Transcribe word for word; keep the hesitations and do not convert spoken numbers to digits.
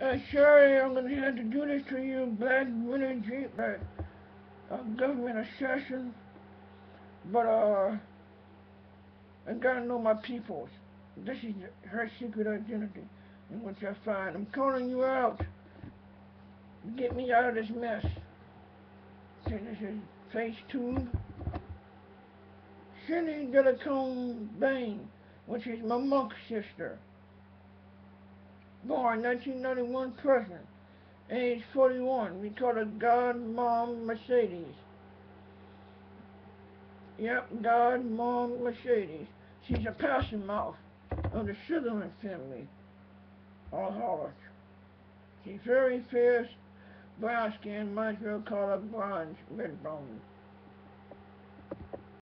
Uh, sorry, I'm gonna have to do this to you, Black Winter Jeep, uh, uh, government assassin. But, uh, I gotta know my peoples. This is her secret identity, in which I find. I'm calling you out. Get me out of this mess. See, this is phase two. Cindy Delloncone Bain, which is my monk sister. Born nineteen ninety-one, present. Age forty-one. We call her God Mom Mercedez. Yep, God Mom Mercedez. She's a passing mouth of the Sutherland family. All hollers. She's very fierce, brown skin, might as well call her bronze, red bone.